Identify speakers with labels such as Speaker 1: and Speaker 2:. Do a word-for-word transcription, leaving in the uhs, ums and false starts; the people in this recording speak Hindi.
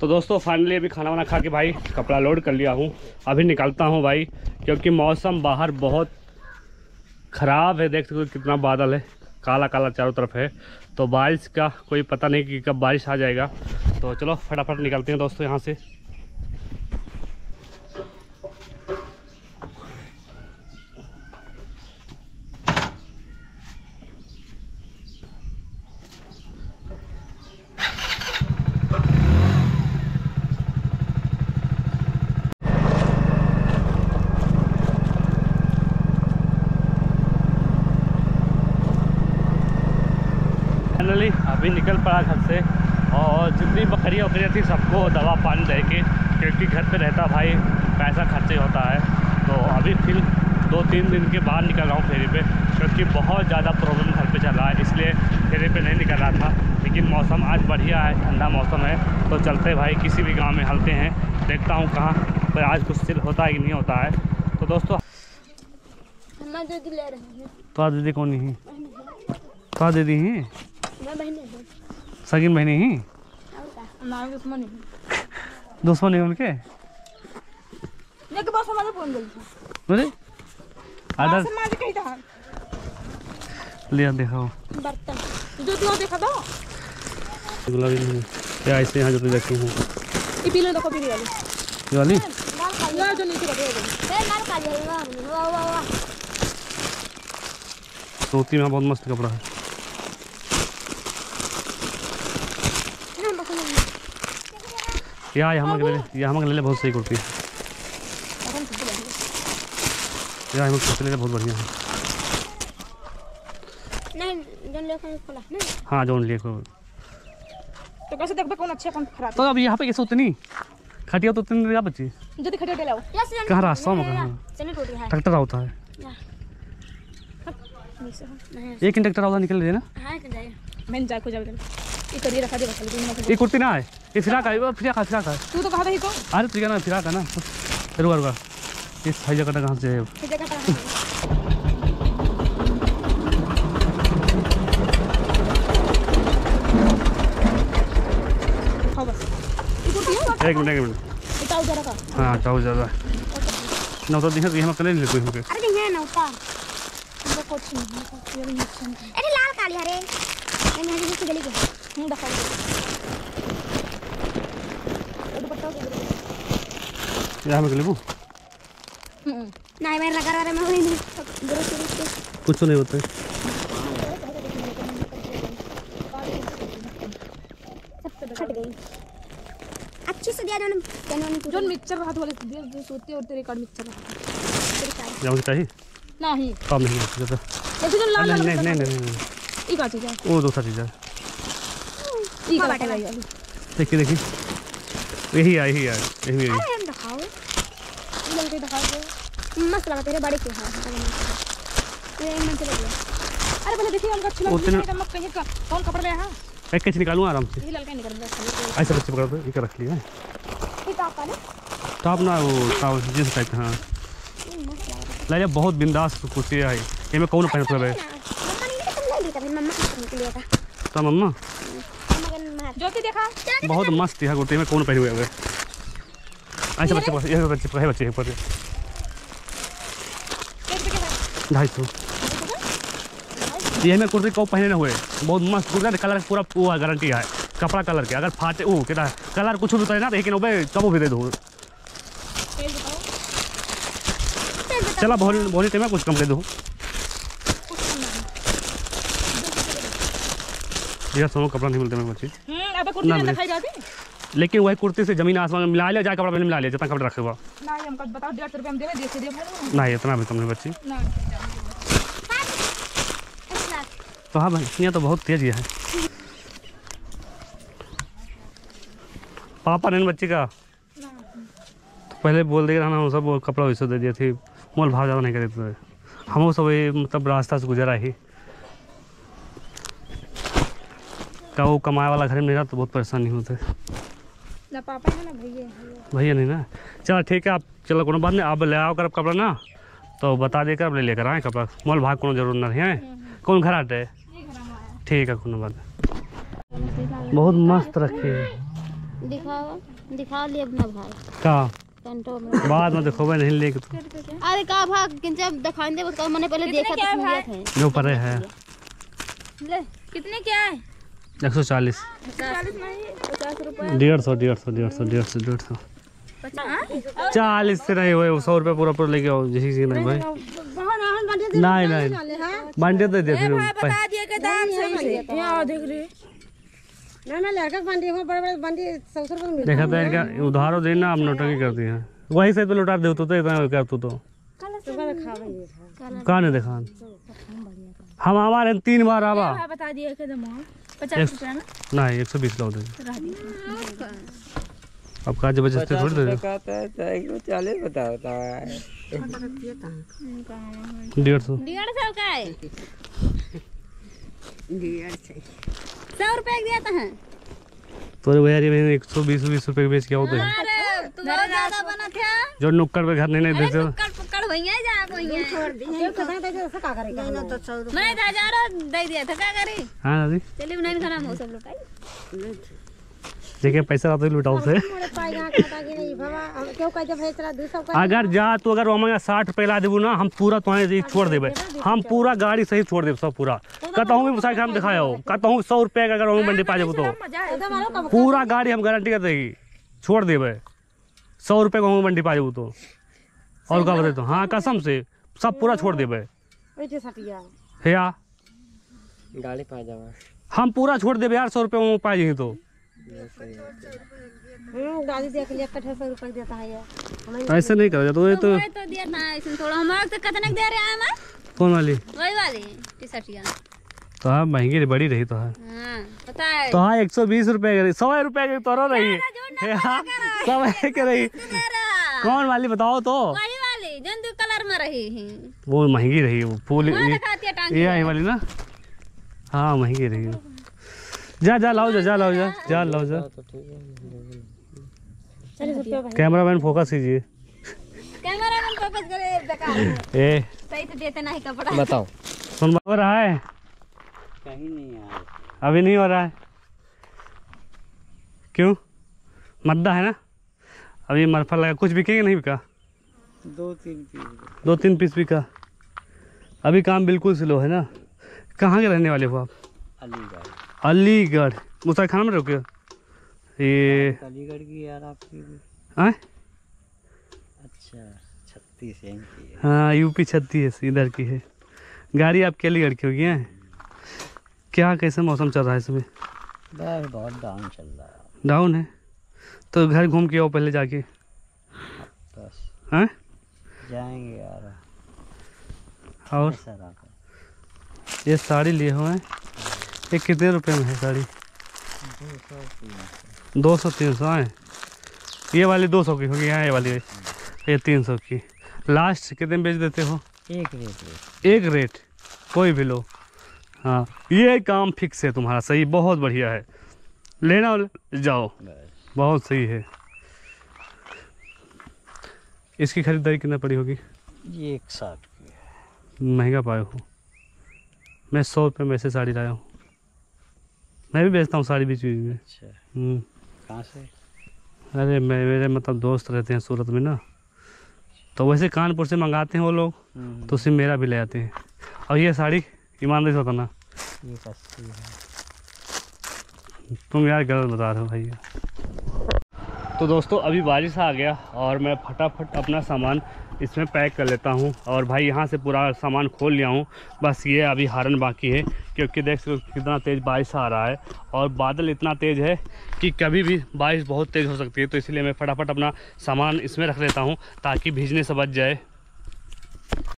Speaker 1: तो दोस्तों फाइनली अभी खाना वाना खा के भाई कपड़ा लोड कर लिया हूँ। अभी निकलता हूँ भाई, क्योंकि मौसम बाहर बहुत ख़राब है। देख सकते हो कितना बादल है, काला काला चारों तरफ है। तो बारिश का कोई पता नहीं कि कब बारिश आ जाएगा। तो चलो फटाफट निकलते हैं दोस्तों यहाँ से। फाइनली अभी निकल पड़ा घर से, और जितनी बकरियाँ वकरियाँ थी सबको दवा पानी दे के, क्योंकि घर पे रहता भाई पैसा खर्चे होता है। तो अभी फिर दो तीन दिन के बाद निकल रहा हूँ फेरी पे, क्योंकि बहुत ज़्यादा प्रॉब्लम घर पे चल रहा है, इसलिए फेरी पे नहीं निकल रहा था। लेकिन मौसम आज बढ़िया है, ठंडा मौसम है, तो चलते भाई किसी भी गाँव में हलते हैं। देखता हूँ कहाँ पर आज कुछ सिल होता है कि नहीं होता है। तो दोस्तों तो दीदी कौन ही तो दीदी ही सगिन बहनी ही दुश्मन है उनके। लिया दिखाओ गुलाबी क्या ऐसे यहाँ जो देखी हूँ वाली सूती में बहुत मस्त कपड़ा है। या यहाँ के ले यहाँ के ले ले बहुत सही कुर्ती है। या हम कुर्ती ले ले बहुत बढ़िया है। हाँ जोन लिए को
Speaker 2: तो कैसे देखबे कौन अच्छा कौन खराब।
Speaker 1: तो अब यहाँ पे कैसे उतनी खटिया तो उतनी बच्ची
Speaker 2: जल्दी खटिया ले लाओ।
Speaker 1: कहाँ रास्ता में कहाँ ट्रैक्टर होता है। एक ट्रैक्टर होता निकल रही है ना।
Speaker 2: मैं जा को जाओ ये करिए रखा दे रखा
Speaker 1: ये कुर्ती ना है, ये फिराक है, वो फिराक है फिराक है।
Speaker 2: तू तो कहा था ही तो
Speaker 1: अरे ठीक है ना फिराक है ना। रुका रुका ये सही जगह कहाँ से है। एक मिनट एक मिनट हाँ चाहो ज़्यादा ना तो दिखा हम कल ले कोई होके।
Speaker 3: अरे ये ना उता वो कुछ नहीं ये नुकसान। अरे लाल काली हरे मैं यहाँ से गली के हूं दफा दुपट्टा
Speaker 1: यहाँ में लेबू
Speaker 3: नहीं मैं लगा रहा मैं नहीं
Speaker 1: कुछ नहीं होता है।
Speaker 3: फट गई अच्छी से दिया जो
Speaker 2: जो मिक्सचर रहा वाले दिया जो सोते और तेरे कार्ड मिक्सचर रहा
Speaker 1: जाओ चाहिए
Speaker 2: नहीं
Speaker 1: काम नहीं होता
Speaker 2: जैसे जो लाल
Speaker 1: नहीं नहीं नहीं
Speaker 2: ये का चीज है
Speaker 1: वो दूसरा चीज है।
Speaker 2: ये का बाटे है
Speaker 1: देखिए देखिए यही है यही है यही है।
Speaker 3: अरे हम दिखाओ ये लग दिखाओ दे मस्त लगा तेरे बड़े के। हां ये मन से लग गया।
Speaker 2: अरे पहले देखिए हमका अच्छा लग रहा है का कौन कपड़ा है। हां
Speaker 1: एक कैसे निकालूं आराम से।
Speaker 2: ये लड़का निकल रहा है
Speaker 1: ऐसे बच्चे पकड़ दो ये रख लिया है।
Speaker 3: ये टॉप का ना
Speaker 1: टॉप ना वो टॉप जींस टाइप। हां ले बहुत बिंदास कुर्ती है ये में कौन पहन सकता है।
Speaker 3: मम्मा ने तुम ले ली कभी मम्मा को लिया था
Speaker 1: तो मम्मा
Speaker 2: ज्योति देखा
Speaker 1: बहुत मस्त है कुर्ती में कौन पहने हुए है। ऐसे बच्चे पकड़ ये बच्चे पकड़ बच्चे ऊपर ढाई सौ ये में कुर्ती को पहने ना हुए बहुत मस्त कुर्ता कलर पूरा पूरा गारंटी है। कपड़ा कलर के अगर फाटे वो क्या कलर कुछ भी तो है ना लेकिन वो कब भी दे दो। चला बहुत बहुत टाइम में कुछ कम दे दो। ये सोनो कपड़ा नहीं मिलता मेरे बच्चे
Speaker 2: हम्म अब कुर्ती नहीं दिखाई जाती
Speaker 1: लेकिन वही कुर्ती से जमीन आसमान मिला ले जाए कपड़ा पहले मिला ले जितना कपड़ा रखे हुआ
Speaker 2: ना हमको बताओ डेढ़ सौ रुपये हम देवे देख दे
Speaker 1: ना इतना भी तुमने बच्ची
Speaker 2: ना।
Speaker 1: तो हाँ भाई यहाँ तो बहुत तेज है। पापा ने बच्ची का तो पहले बोल दिया ना हम सब कपड़ा वैसे दे दिए थे मोल भाव ज़्यादा नहीं कर देते थे हम सब मतलब रास्ता से गुजरा ही का वो कमाए वाला घर में नहीं रहा तो बहुत परेशानी होते
Speaker 2: ना पापा है ना भैया
Speaker 1: भैया नहीं ना। चलो ठीक है आप चलो कोनो बात नहीं आप ले आओ कर कपड़ा ना तो बता देकर अब ले लेकर आए कपड़ा मोल भाग को जरूर नहीं है। कौन घर आते ठीक है कोनो बात बहुत मस्त रखे
Speaker 3: दिखाओ दिखा लिए अपना भाई
Speaker 1: कहाँ
Speaker 3: पेंटो में
Speaker 1: बाद में देखो नहीं लेके तो
Speaker 3: अरे का भाग किंचे दिखाएंगे उसका मैंने पहले देखा था लिया था
Speaker 1: जो परे है
Speaker 2: ले कितने क्या है?
Speaker 1: एक सौ चालीस
Speaker 2: चालीस नहीं पचास रुपए।
Speaker 1: डेढ़ सौ डेढ़ सौ डेढ़ सौ डेढ़ सौ डेढ़ सौ
Speaker 2: पचास
Speaker 1: चालीस से नहीं हुए सौ रुपये पूरा पूरा लेके आओ जैसे कि नहीं भाई नहीं नहीं बांटे दे दे फिर
Speaker 2: बता दिए के दाम सही से यहाँ देख रहे
Speaker 4: ना ना लड़का बंडी हो बड़े बड़े बंडी सौ सौ रुपये
Speaker 1: देखा था इनका उधारो देना हम नोटंकी करती हैं वही से तो लौटा दे तो इतना कर तू तो कहाँ नहीं देखा हम हमारे तीन बार आवा
Speaker 2: बता दिए के दाम पचास रुपया ना
Speaker 1: नहीं एक सौ बीस लाओ दे अब काज बजते थोड़ी दे
Speaker 4: चालीस बताता है
Speaker 1: डेढ़ सौ
Speaker 3: डेढ़ सौ का है सौ रुपए दिया था
Speaker 1: तो भैया ये एक सौ बीस बीस रुपए बेच के आओ तो
Speaker 3: अरे तू बहुत ज्यादा बना था
Speaker 1: जो नुक्कड़ पे घर नहीं नहीं देते
Speaker 3: पकड़ पकड़ भैया जा भैया
Speaker 4: छोड़ दी ये कहां दे ऐसा का करेगा ना तो सौ
Speaker 3: मैं तो हजार दे दिया था क्या करे
Speaker 1: हाँ दादी
Speaker 3: चलिए नहीं खाना हो सब लोग का
Speaker 1: देखिए पैसा आता है लुटाओ से
Speaker 4: मोरे पाई यहां खाता कि नहीं बाबा हम क्यों कह जब भेज रहा दो सौ का
Speaker 1: अगर जा तो अगर हमारे साठ रुपये ला देबू ना हम पूरा तुम्हारे छोड़ देवे हम पूरा गाड़ी सही छोड़ देव सब पूरा कहता हूँ भी हम दिखाया हो कहता हूँ सौ रुपये का अगर हमें मंडी पा जाबू तो पूरा गाड़ी हम गारंटी कर देगी छोड़ देवे सौ रुपये को हमें मंडी पा जाबू तो और क्या बता तो हाँ कसम से सब पूरा छोड़ देवे
Speaker 4: ओइते सटिया
Speaker 1: है
Speaker 4: गाड़ी पा जावा
Speaker 1: हम पूरा छोड़ देवे यार सौ रुपये में पा जाएंगे तो
Speaker 4: हम गाड़ी देख लिया कठे सौ रुपये देता है ये हमें
Speaker 1: ऐसे नहीं करा तो ये तो
Speaker 3: तो दिया ना ऐसे थोड़ा हमारे तो कितने दे रहे हैं हम
Speaker 1: कौन वाली
Speaker 3: वही वाली टी शर्टिया
Speaker 1: तो हाँ महंगी बड़ी रही तो है
Speaker 3: हां पता है
Speaker 1: तो हाँ एक सौ बीस रुपये सौ रुपये की तो रही सौ के रही कौन वाली बताओ तो
Speaker 3: वही वाली जंतु कलर में रही है
Speaker 1: वो महंगी रही वो फूल
Speaker 3: वो दिखाती है टांग
Speaker 1: ये आई वाली ना हाँ महंगी रही जा जा लाओ जा जा लाओ जा जा लाओ जा
Speaker 4: चालीस रुपये भाई
Speaker 1: कैमरा मैन फोकस कीजिए
Speaker 3: कैमरा में फोकस करे बेकार है
Speaker 1: ए
Speaker 3: सही तो देते नहीं कपड़ा
Speaker 1: बताओ सुन हो रहा है
Speaker 4: कहीं नहीं यार
Speaker 1: अभी नहीं हो रहा है क्यों मद्दा है ना अभी मरफा लगा कुछ बिकेगा नहीं बिका
Speaker 4: दो तीन पीस
Speaker 1: दो तीन पीस बिका अभी काम बिल्कुल स्लो है ना कहाँ के रहने वाले हो आप
Speaker 4: अलीगढ़
Speaker 1: अलीगढ़ मुसाई खाना में रुके ये
Speaker 4: अलीगढ़ की यार आपकी
Speaker 1: आए
Speaker 4: अच्छा छत्तीस एम की है
Speaker 1: हाँ यूपी छत्तीस इधर की है गाड़ी आपके अलीगढ़ की होगी हैं क्या कैसे मौसम चल रहा है इसमें
Speaker 4: बस बहुत डाउन चल रहा है
Speaker 1: डाउन है तो घर घूम के आओ पहले जाके
Speaker 4: बस
Speaker 1: हैं
Speaker 4: जाएंगे यार
Speaker 1: और
Speaker 4: सर आप
Speaker 1: ये साड़ी लिए हुए हैं ये कितने रुपए में है साड़ी दो सौ तीन सौ है ये वाली दो सौ की होगी हाँ ये वाली ये तीन सौ की लास्ट कितने में बेच देते हो
Speaker 4: एक रेट
Speaker 1: एक रेट कोई भी लो हाँ ये काम फिक्स है तुम्हारा सही बहुत बढ़िया है लेना हो जाओ बहुत सही है इसकी खरीदारी कितना पड़ी होगी
Speaker 4: ये एक साठ की है
Speaker 1: महंगा पाए हो मैं सौ रुपये में से साड़ी लाया हूँ मैं भी बेचता हूँ साड़ी बीच बीच में
Speaker 4: अच्छा
Speaker 1: हम्म,
Speaker 4: कहाँ से
Speaker 1: अरे मैं मेरे मतलब दोस्त रहते हैं सूरत में ना तो वैसे कानपुर से मंगाते हैं वो लोग तो सिर्फ मेरा भी ले आते हैं और ये साड़ी ईमानदारी से बताना
Speaker 4: ये सस्ती है
Speaker 1: तुम यार गलत बता रहे हो भैया। तो दोस्तों अभी बारिश आ गया और मैं फटाफट अपना सामान इसमें पैक कर लेता हूँ और भाई यहाँ से पूरा सामान खोल लिया हूँ बस ये अभी हारन बाकी है क्योंकि देख सकते कितना तेज़ बारिश आ रहा है और बादल इतना तेज़ है कि कभी भी बारिश बहुत तेज़ हो सकती है तो इसलिए मैं फटाफट अपना सामान इसमें रख लेता हूँ ताकि भीजने से बच जाए।